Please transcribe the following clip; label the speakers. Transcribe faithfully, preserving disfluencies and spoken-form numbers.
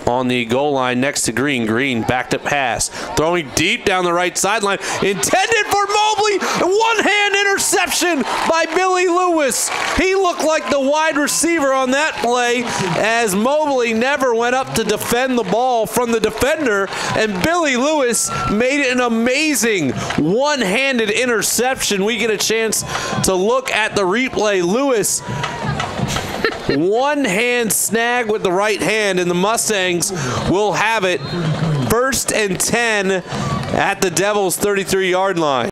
Speaker 1: on the goal line next to Green. Green backed up pass, throwing deep down the right sideline, intended for Mobley. One-hand interception by Billy Lewis. He looked like the wide receiver on that play as Mobley never went up to defend the ball from the defender, and Billy Lewis made it an amazing one-handed interception. We get a chance to look at the replay. Lewis one hand snag with the right hand, and the Mustangs will have it first and ten at the Devils' thirty-three yard line.